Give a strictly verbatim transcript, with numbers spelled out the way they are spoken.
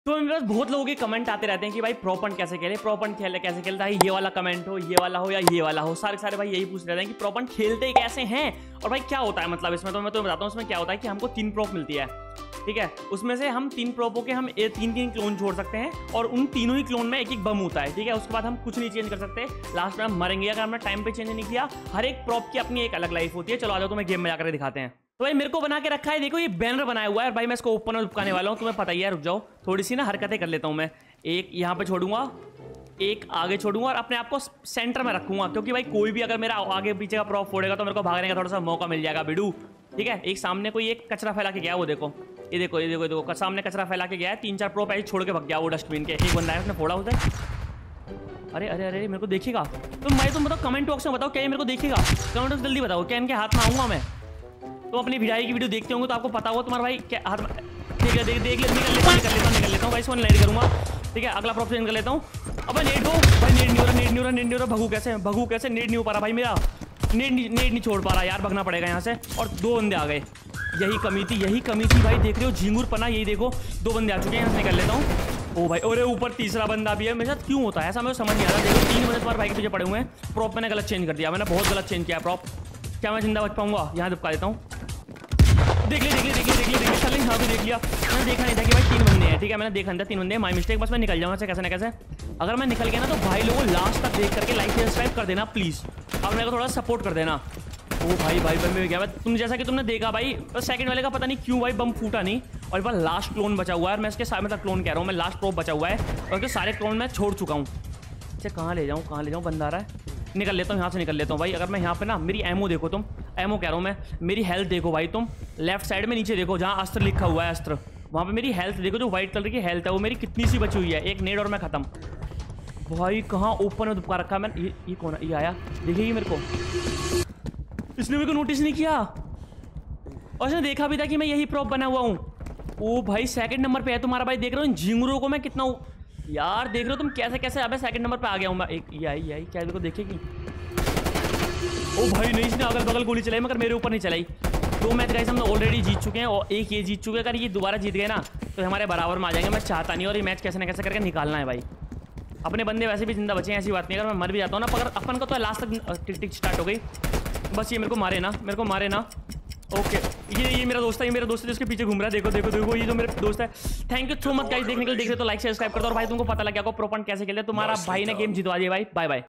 तो मेरे पास बहुत लोगों के कमेंट आते रहते हैं कि भाई प्रोपंट कैसे खेले, प्रोपंट खेले कैसे खेलता है, ये वाला कमेंट हो, ये वाला हो या ये वाला हो, सारे सारे भाई यही पूछ रहे हैं कि प्रोपंट खेलते कैसे हैं और भाई क्या होता है। मतलब इसमें तो मैं तुम्हें बताता हूँ उसमें क्या होता है कि हमको तीन प्रोप मिलती है, ठीक है। उसमें से हम तीन प्रोपों के हम तीन तीन क्लोन छोड़ सकते हैं और उन तीनों ही क्लोन में एक एक बम होता है, ठीक है। उसके बाद हम कुछ नहीं चेंज कर सकते, लास्ट में हम मरेंगे अगर हमने टाइम पे चेंज नहीं किया। हर एक प्रोप की अपनी एक अलग लाइफ होती है। चलो आ जाओ तुम्हें गेम में जाकर दिखाते हैं। तो भाई मेरे को बना के रखा है, देखो ये बैनर बनाया हुआ है भाई, मैं इसको ओपन और चिपकाने वाला हूँ, तुम्हें पता ही है। रुक जाओ थोड़ी सी ना हरकतें कर लेता हूँ मैं। एक यहाँ पे छोड़ूंगा, एक आगे छोड़ूंगा और अपने आप को सेंटर में रखूंगा, क्योंकि भाई कोई भी अगर मेरा आगे पीछे का प्रॉप फोड़ेगा तो मेरे को भागने का थोड़ा सा मौका मिल जाएगा बिडू, ठीक है। एक सामने कोई एक कचरा फैला के गया, वो देखो ये देखो ये देखो ये देखो सामने कचरा फैला के गया है, तीन चार प्रोप ऐसे छोड़ के भाग गया वो डस्टबिन के। एक बंदा है उसने फोड़ा उधर। अरे अरे अरे मेरे को देखेगा तो मैं तुम बताओ कमेंट बॉक्स में बताओ क्या ये मेरे को देखेगा, कमेंट बॉक्स जल्दी बताओ क्या इनके हाथ में आऊंगा मैं। तो अपनी भिड़ाई की वीडियो देखते होंगे तो आपको पता होगा तुम्हारा भाई क्या हाथ में देख ले देख देख ले निकल लेता हूँ निकल लेता हूँ निकल लेता हूँ भाई, इसको नेट करूंगा, ठीक है। अगला प्रॉप चेंज कर लेता हूँ। अब नेट दो भाई, नेट नहीं हो रहा नेट नहीं हो रहा नेट नहीं हो रहा, भगू कैसे भगू कैसे, नेट नहीं हो पा रहा भाई मेरा, नेट नेट नहीं छोड़ पा रहा यार, भगना पड़ेगा यहाँ से। और दो बंदे आ गए, यही कमी थी यही कमी थी भाई, देख रहे हो झिंगुर पना, यही देखो दो बंदे आ चुके हैं, यहाँ से निकल लेता हूँ। ओ भाई और ऊपर तीसरा बंदा भी है, मेरे साथ क्यों होता है ऐसा, मेरे समझ नहीं आ रहा। देखो तीन बंदे तुम्हारे भाई के पीछे पड़े हुए हैं, प्रॉप मैंने गलत चेंज कर दिया, मैंने बहुत गलत चेंज किया प्रॉप। क्या मैं जिंदा बच पाऊंगा? यहाँ दुपका देता हूँ, देख ले देख ले देख ले देख ले देख ले चल यहाँ भी देख लिया, मैंने देखा नहीं था कि भाई तीन बंदे हैं, ठीक है। मैंने देखा नहीं था तीन बंदे, माय मिस्टेक, बस मैं निकल जाऊंगा कैसे ना कैसे। अगर मैं निकल गया ना तो भाई लोगों लास्ट तक देख करके लाइक सब्सक्राइब कर देना प्लीज, अब मेरे को थोड़ा सपोर्ट कर देना। ओ भाई भाई भाई मैं गया, तुम जैसा कि तुमने देखा भाई सेकंड वाले का पता नहीं क्यों भाई बम फूटा नहीं, और एक बार लास्ट क्लोन बचा हुआ है, मैं इसके सारे मतलब क्लोन कह रहा हूँ मैं, लास्ट प्रोप बचा हुआ है और उसके सारे क्लोन मैं छोड़ चुका हूँ। अच्छा कहाँ ले जाऊँ कहाँ ले जाऊँ, बंदा आ रहा है, निकल लेता हूँ यहाँ से निकल लेता हूँ भाई। अगर मैं यहाँ पे ना मेरी एमओ देखो तुम, एमओ कह रहा हूँ मैं, मेरी हेल्थ देखो भाई तुम, लेफ्ट साइड में नीचे देखो जहाँ अस्त्र लिखा हुआ है अस्त्र, वहाँ पे मेरी हेल्थ देखो, जो व्हाइट कलर की हेल्थ है वो मेरी कितनी सी बची हुई है, एक नेड और मैं खत्म। भाई कहाँ ओपन में दुपका रखा है मैंने, ये, ये कौन है, ये आया देखिए मेरे को, इसने मेरे को नोटिस नहीं किया और इसने देखा भी था कि मैं यही प्रॉप बना हुआ हूँ। ओ भाई सेकंड नंबर पे है तुम्हारा भाई, देख रहे हो झिंगुरों को मैं कितना यार, देख रहे हो तुम कैसे कैसे अब सेकंड नंबर पे आ गया हूँ मैं। एक ये आई ये आई क्या मेरे को देखेगी? ओ भाई नहीं, इसने अगल बगल गोली चलाई मगर मेरे ऊपर नहीं चलाई। दो मैच गाइस हम ऑलरेडी जीत चुके हैं और एक ये जीत चुके हैं, अगर ये दोबारा जीत गए ना तो हमारे बराबर में आ जाएंगे, मैं चाहता नहीं, और ये मैच कैसे ना कैसे करके निकालना है भाई। अपने बंदे वैसे भी जिंदा बचे हैं, ऐसी बात नहीं, अगर मैं मर भी जाता हूँ ना, पर अपन का तो लास्ट तक टिक टिक स्टार्ट हो गई, बस ये मेरे को मारे ना मेरे को मारे ना। ओके ये ये मेरा दोस्त है, ये मेरा दोस्त है जिसके पीछे घूम रहा है, देखो देखो देखो ये जो मेरे दोस्त है। Thank you so much guys देखने के लिए, देख रहे तो लाइक सब्सक्राइब कर दो, और भाई तुमको पता लग गया प्रोपंट कैसे खेलते हैं, तुम्हारा भाई ने गेम जितवा दिया भाई। Bye bye.